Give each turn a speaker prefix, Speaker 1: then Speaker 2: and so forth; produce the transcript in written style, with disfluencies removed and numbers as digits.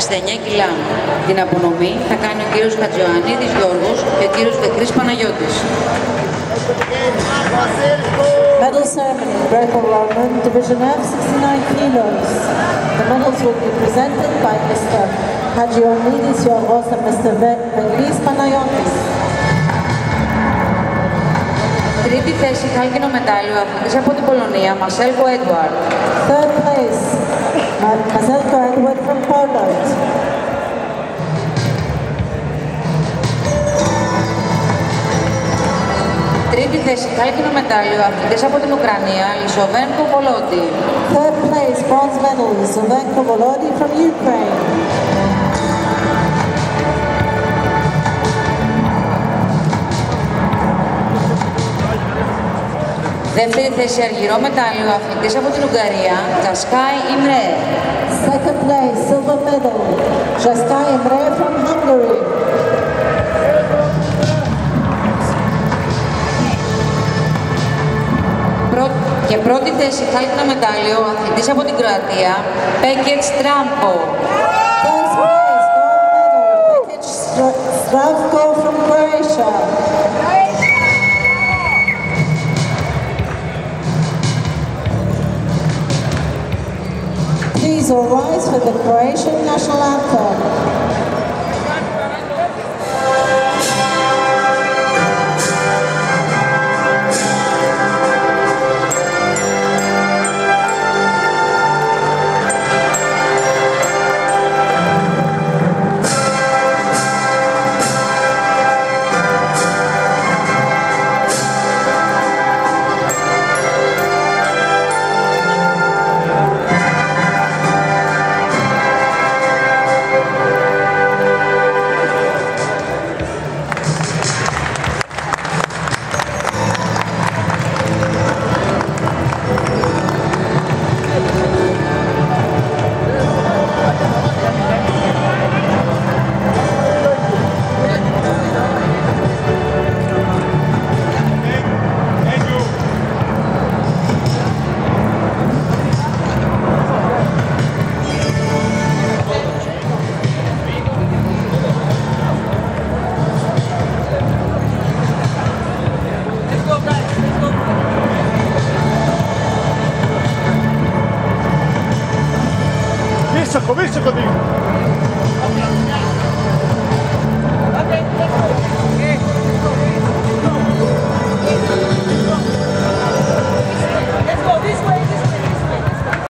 Speaker 1: 69 κιλά. Την απονομή θα κάνει ο κύριος Χατζιωαννίδης Γιώργος και ο κύριος Δεκρής Παναγιώτης.
Speaker 2: Medal ceremony, Greco-Roman, Division F, 69 kilos. The medals will be presented by Mr. Hagioannidis Yorgos and Mr. Vegris Panayotis.
Speaker 1: Τρίτη θέση, χάλκινο μετάλλιο, αθλητής από την Πολωνία, Μασέλκο Έντουαρτ.
Speaker 2: Third place, Maselko Edward from Poland.
Speaker 1: Τρίτη θέση, χάλκινο μετάλλιο, αθλητής από την Ουκρανία, Λισοβένκο Βολόντι.
Speaker 2: Third place, bronze medal, Lisovenko Volody from Ukraine.
Speaker 1: Δεύτερη θέση, αργυρό μετάλλιο, αθλητής από την Ουγγαρία, Τζασκάι Ιμρέ.
Speaker 2: Second place, silver medal, Jaskai Emre from Hungary.
Speaker 1: Και πρώτη θέση, χάλκινο μετάλλιο, αθλητής από την Κροατία, Πέκετ Στράμπο.
Speaker 2: First place, gold medal, Pekic Stravko from Croatia. Please all rise for the Croatian national anthem.
Speaker 3: Comienza conmigo.